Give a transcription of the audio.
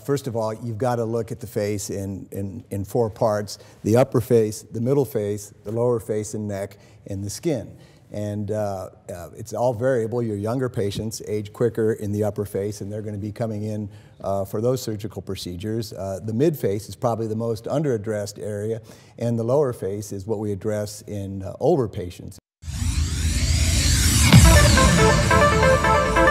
first of all, you've got to look at the face in four parts: the upper face, the middle face, the lower face and neck, and the skin. And it's all variable. Your younger patients age quicker in the upper face, and they're going to be coming in for those surgical procedures. The mid face is probably the most under-addressed area, and the lower face is what we address in older patients.